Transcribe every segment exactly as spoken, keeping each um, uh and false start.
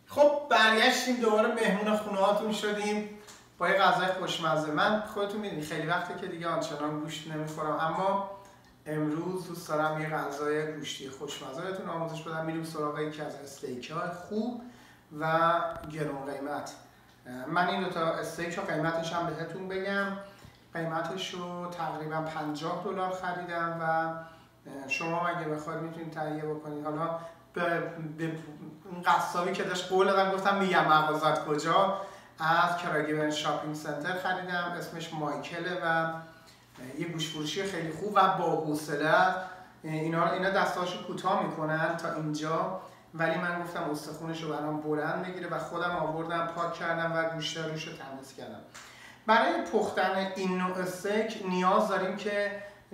خب برگشتیم دوباره مهمون خونه هاتون شدیم با یه غذای خوشمزه. من خودتون میدونی خیلی وقته که دیگه آنچنان گوشت نمیخورم، اما امروز دوست دارم یه غذای گوشتی خوشمزه بهتون آموزش بدم. میریم سراغ یکی از استیک‌های خوب و گران قیمت. من این دو تا استیک رو قیمتش هم بهتون بگم. قیمتش رو تقریبا پنجاه دلار خریدم و شما اگه بخواید میتونید تهیه بکنید. حالا به, به اون قصابی که داشت قول دادم گفتم میگم مغازت کجا، از کراگیون شاپینگ سنتر خریدم. اسمش مایکله و یه گوش فروشی خیلی خوب و با حوصله. اینا اینا دستاشو کوتاه میکنن تا اینجا، ولی من گفتم استخونش رو برام بلند بگیره و خودم آوردم پاک کردم و گوشت روش رو تمیز کردم. برای پختن این نوع استیک نیاز داریم که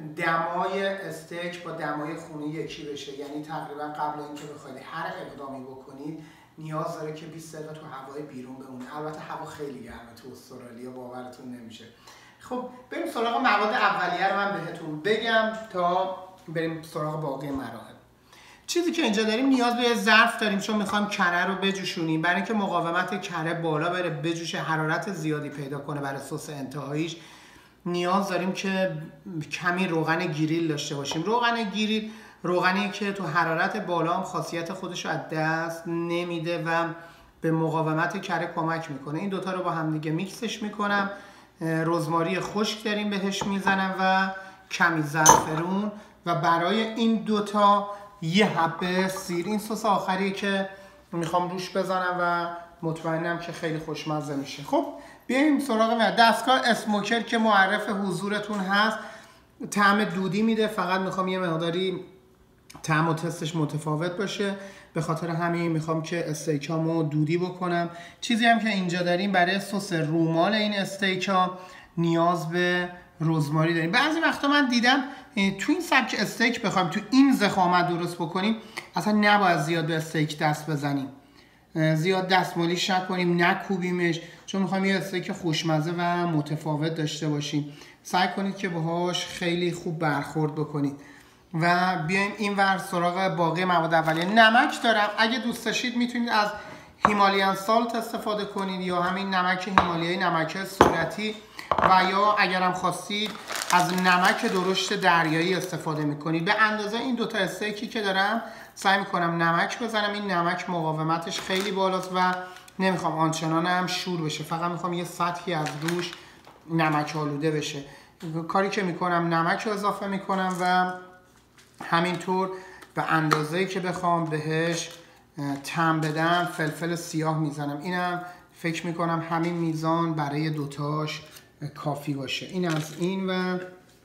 دمای استیک با دمای خونه یکی بشه، یعنی تقریبا قبل اینکه بخواید هر اقدامی بکنید نیاز داره که بیست دقیقه تو هوای بیرون بمونه. البته هوا خیلی گرمه تو استرالیا، باورتون نمیشه. خب بریم سراغ مواد اولیه رو من بهتون بگم تا بریم سراغ باقی مراحل. چیزی که اینجا داریم، نیاز به یه ظرف داریم چون میخوایم کره رو بجوشونیم. برای اینکه مقاومت کره بالا بره، بجوشه، حرارت زیادی پیدا کنه برای سس انتهاییش، نیاز داریم که کمی روغن گریل داشته باشیم. روغن گریل روغنی که تو حرارت بالا هم خاصیت خودش رو از دست نمیده و به مقاومت کره کمک میکنه. این دوتا رو با هم دیگه میکسش میکنم. رزماری خشک داریم بهش میزنم و کمی زعفرون و برای این دوتا یه حبه سیر. این سس آخریه که میخوام روش بزنم و مطمئنم که خیلی خوشمزه میشه. خب بیایم سراغ من. دستگاه اسموکر که معرف حضورتون هست، طعم دودی میده. فقط میخوام یه مقداری طعم و تستش متفاوت باشه، به خاطر همین میخوام که استیکامو دودی بکنم. چیزی هم که اینجا داریم برای سس رومال این استیکا نیاز به رزماری داریم. بعضی وقتا من دیدم تو این سبک استیک بخوایم تو این ضخامت درست بکنیم اصلا نباید زیاد به استیک دست بزنیم، زیاد دستمالیش نکنیم، نکوبیمش، چون میخوایم یه استیک خوشمزه و متفاوت داشته باشیم. سعی کنید که باهاش خیلی خوب برخورد بکنید. و بیایم این ور سراغ باقی مواد اولیه. نمک دارم، اگه دوست داشتید میتونید از هیمالیان سالت استفاده کنید یا همین نمک هیمالیایی، نمک صورتی، و یا اگرم خواستید از نمک درشت دریایی استفاده میکنید. به اندازه این دوتا استیکی که دارم سعی میکنم نمک بزنم. این نمک مقاومتش خیلی بالاست و نمیخوام آنچنان هم شور بشه، فقط میخوام یه سطحی از روش نمک آلوده بشه. کاری که میکنم نمک رو اضافه میکنم و همینطور به اندازه‌ای که بخوام بهش طعم بدم فلفل سیاه میزنم. اینم فکر میکنم همین میزان برای دوتاش کافی باشه. این از این و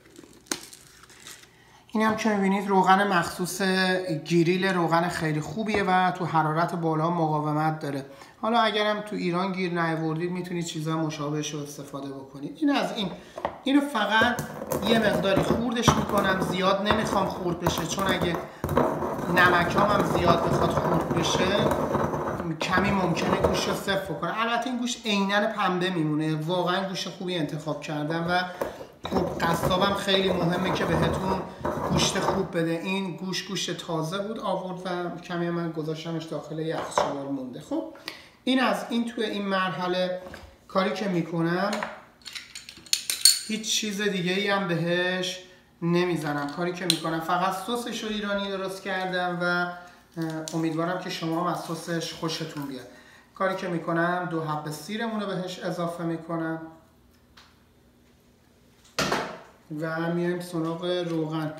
این هم که میبینید روغن مخصوص گریل، روغن خیلی خوبیه و تو حرارت بالا مقاومت داره. حالا اگرم تو ایران گیر نیاوردید میتونید چیزای مشابهش رو استفاده بکنید. این از این. اینو فقط یه مقداری خوردش میکنم، زیاد نمیخوام خورد بشه، چون اگه نمکام هم زیاد بخواد خورد بشه کمی ممکنه گوشت رو سفت کنه. البته این گوشت عیناً پنبه میمونه، واقعا گوشت خوبی انتخاب کردم و خب قصابم خیلی مهمه که بهتون گوشت خوب بده. این گوشت گوشت تازه بود آورد و کمی من گذاشتمش داخل یخچال مونده. خب این از این. توی این مرحله کاری که میکنم هیچ چیز دیگه ای هم بهش نمیزنم. کاری که میکنم فقط سسش رو ایرانی درست کردم و امیدوارم که شما هم از سسش خوشتون بیاد. کاری که میکنم دو حب سیرمون رو بهش اضافه میکنم و میایم سراغ روغن.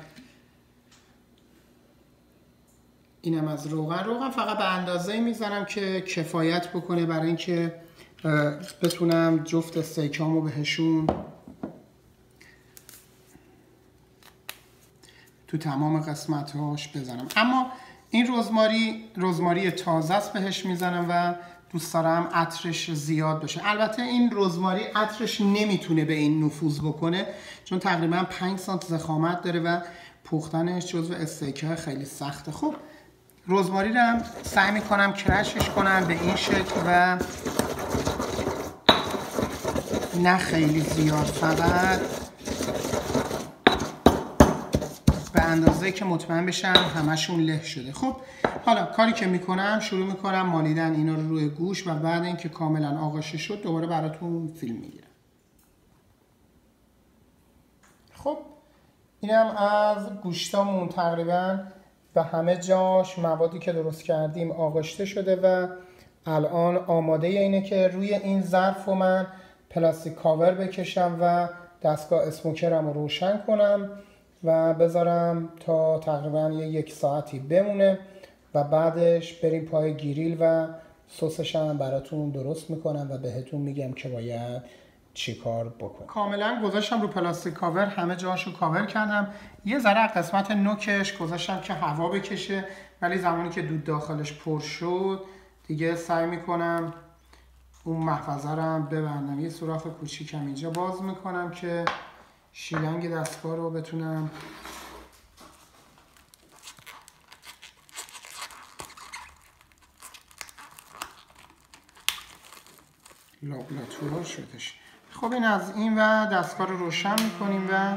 اینم از روغن. روغن فقط به اندازه‌ای میزنم که کفایت بکنه برای اینکه بتونم جفت استیکامو بهشون تو تمام قسمت‌هاش بزنم. اما این رزماری رزماری تازه است بهش میزنم و دوست دارم عطرش زیاد باشه. البته این رزماری عطرش نمیتونه به این نفوذ بکنه چون تقریبا پنج سانتی ضخامت داره و پختنش جزو استیک‌های خیلی سخته. خب رزماری رو هم سعی میکنم کرشش کنم به این شکل و نه خیلی زیاد، فقط به اندازه که مطمئن بشم همشون له شده. خب حالا کاری که میکنم شروع میکنم مالیدن اینا رو روی گوش و بعد اینکه کاملا آغشته شد دوباره براتون فیلم میگیرم. خب اینم از گوشتامون تقریبا به همه جاش موادی که درست کردیم آغشته شده و الان آماده اینه که روی این ظرف رو من پلاستیک کاور بکشم و دستگاه اسموکرم رو روشن کنم و بذارم تا تقریبا یک ساعتی بمونه و بعدش بریم پای گریل و سسش هم براتون درست میکنم و بهتون میگم که باید چی کار بکنم. کاملا گذاشتم رو پلاستیک کاور، همه جاشو کاور کردم. یه ذره قسمت نوکش گذاشتم که هوا بکشه، ولی زمانی که دود داخلش پر شد دیگه سعی میکنم اون محفظه رو هم ببندم. یه سوراخ کوچیکم اینجا باز میکنم که شیلنگ دستگاه رو بتونم لابلاتوار شدش. خب این از این و دستگاه رو روشن میکنیم و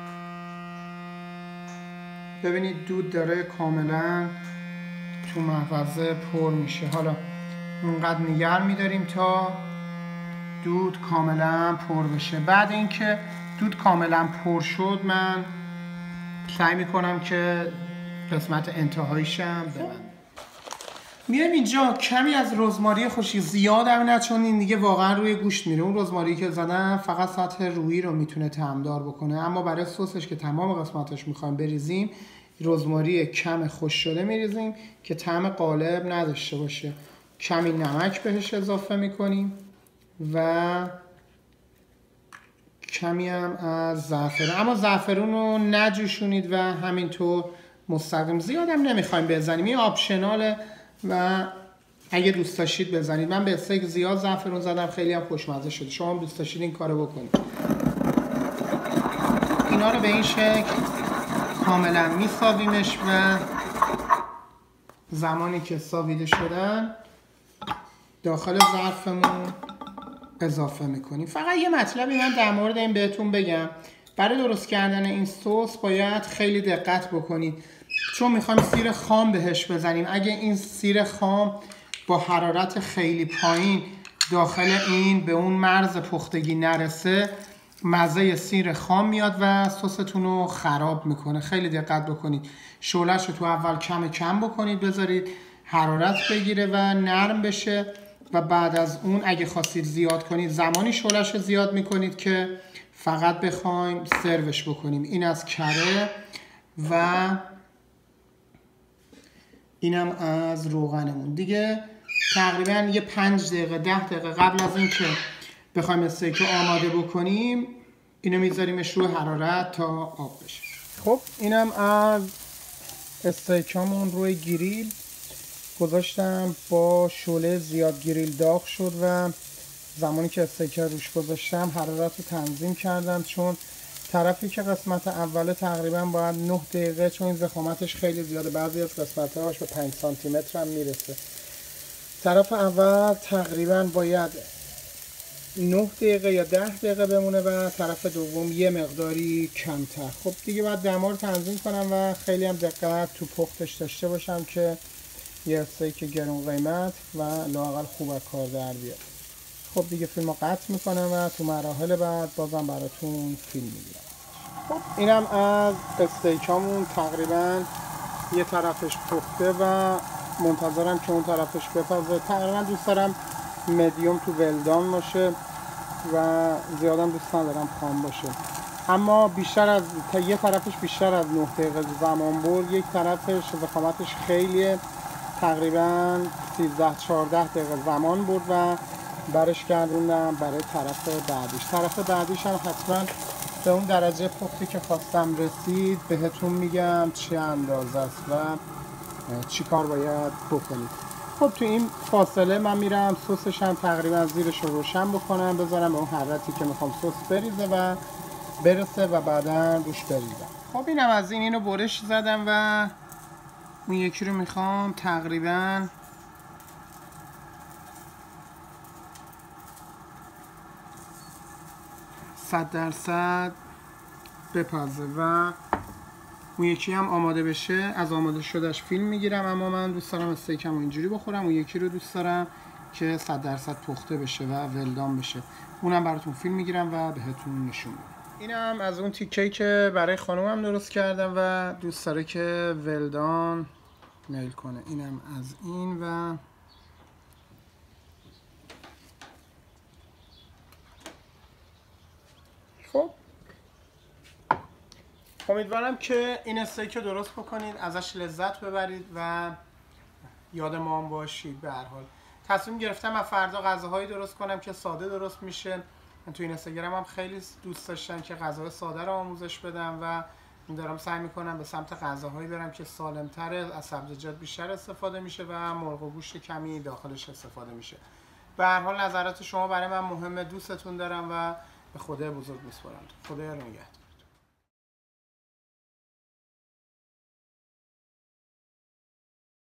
ببینید دود داره کاملا تو محفظه پر میشه. حالا اونقدر نگه میداریم تا دود کاملا پر بشه. بعد اینکه دود کاملا پر شد من سعی میکنم که قسمت انتهاییشم ببندم. میایم اینجا کمی از رزماری خوشی زیاد هم نه، چون این دیگه واقعا روی گوشت میره. اون رزماری که زدم فقط سطح رویی رو میتونه طعمدار بکنه، اما برای سسش که تمام قسمتش میخوایم بریزیم رزماری کم خوش شده میریزیم که طعم قالب نداشته باشه. کمی نمک بهش اضافه میکنیم و کمی هم از زعفرون، اما زعفرون رو نجوشونید و همینطور مستقیم، زیاد هم نمیخوایم بزنیم، این آپشناله و اگه دوست داشتید بزنید. من به استیک زیاد زعفرون زدم، خیلی هم خوشمزه شده. شما هم دوست داشتید این کارو بکنید. اینا رو به این شکل کاملا میساویمش و زمانی که ساویده شدن داخل ظرفمون اضافه میکنیم. فقط یه مطلبی من در مورد این بهتون بگم، برای درست کردن این سس باید خیلی دقت بکنید، چون میخوایم سیر خام بهش بزنیم. اگه این سیر خام با حرارت خیلی پایین داخل این به اون مرز پختگی نرسه مزه سیر خام میاد و سستون رو خراب میکنه. خیلی دقت بکنید، شعله‌اش رو تو اول کم کم بکنید بذارید حرارت بگیره و نرم بشه و بعد از اون اگه خواستید زیاد کنید زمانی شعله‌اش رو زیاد میکنید که فقط بخوایم سروش بکنیم. این از کره و اینم از روغنمون. دیگه تقریبا یه پنج دقیقه ده دقیقه قبل از این که بخوایم استیک رو آماده بکنیم اینو میذاریمش رو حرارت تا آب بشه. خب اینم از استیکامون روی گریل گذاشتم، با شعله زیاد گریل داغ شد و زمانی که استیک روش گذاشتم حرارت رو تنظیم کردم، چون طرفی که قسمت اوله تقریبا باید نه دقیقه، چون این ضخامتش خیلی زیاده، بعضی از قسمت‌هاش به پنج سانتی متر هم میرسه. طرف اول تقریبا باید نه دقیقه یا ده دقیقه بمونه و طرف دوم یه مقداری کمتر. خب دیگه باید دما رو تنظیم کنم و خیلی هم دقت تو پختش داشته باشم که یه استیک گرون قیمت و لااقل خوب از کار در بیاد. خب دیگه فیلمو قطع میکنم و تو مراحل بعد بازم براتون فیلم میگیرم. خب اینم از استیکامون تقریبا یه طرفش پخته و منتظرم که اون طرفش بپزه. تقریبا دوست دارم مدیوم تو ولدان باشه و زیادم دوست ندارم خام باشه، اما بیشتر از تا یه طرفش بیشتر از نه دقیقه زمان برد، یک طرفش ضخامتش خیلیه، تقریبا سیزده چهارده دقیقه زمان برد و برش گردوندم برای طرف بعدیش. طرف بعدیش هم حتما به اون درجه پختی که خواستم رسید بهتون میگم چه اندازه است و چی کار باید بکنید. خب تو این فاصله من میرم سسش هم تقریبا زیرش رو روشن بکنم، بذارم به اون حرارتی که میخوام سس بریزه و برسه و بعدا روش بریزم. خب اینم از این، اینو برش زدم و اون یکی رو میخوام تقریبا صد درصد بپزه و اون یکی هم آماده بشه، از آماده شدهش فیلم میگیرم، اما من دوست دارم استیکم اینجوری بخورم. اون یکی رو دوست دارم که صد درصد پخته بشه و ولدان بشه. اونم براتون فیلم میگیرم و بهتون نشون میدم. اینم از اون تیکه‌ای که برای خانومم درست کردم و دوست داره که ولدان میل کنه. اینم از این و خب امیدوارم که این استیک رو درست بکنید، ازش لذت ببرید و یاد ما هم باشید. به هر حال تصمیم گرفتم از فردا غذاهایی درست کنم که ساده درست میشه. من تو اینستاگرام هم خیلی دوست داشتم که غذاهای ساده رو آموزش بدم و دارم سعی میکنم به سمت غذاهایی برم که سالم‌تره، از سبزیجات بیشتر استفاده میشه و مرغ و گوشت کمی داخلش استفاده میشه. به هر حال نظرات شما برای من مهمه، دوستتون دارم و به خدای بزرگ میسپارم. خدا نگهدار.